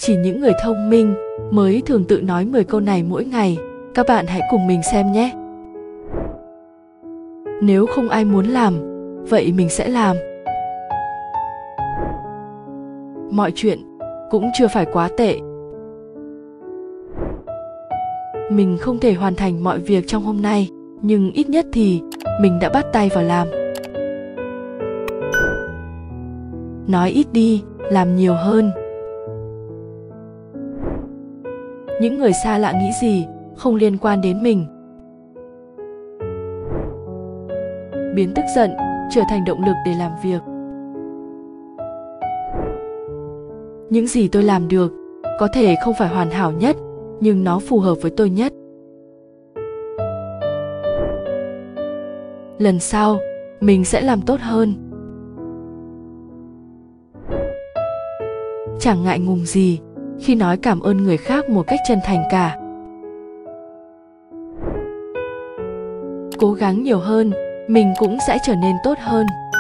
Chỉ những người thông minh mới thường tự nói 10 câu này mỗi ngày. Các bạn hãy cùng mình xem nhé. Nếu không ai muốn làm, vậy mình sẽ làm. Mọi chuyện cũng chưa phải quá tệ. Mình không thể hoàn thành mọi việc trong hôm nay, nhưng ít nhất thì mình đã bắt tay vào làm. Nói ít đi, làm nhiều hơn. Những người xa lạ nghĩ gì không liên quan đến mình. Biến tức giận trở thành động lực để làm việc. Những gì tôi làm được có thể không phải hoàn hảo nhất, nhưng nó phù hợp với tôi nhất. Lần sau, mình sẽ làm tốt hơn. Chẳng ngại ngùng gì khi nói cảm ơn người khác một cách chân thành cả. Cố gắng nhiều hơn, mình cũng sẽ trở nên tốt hơn.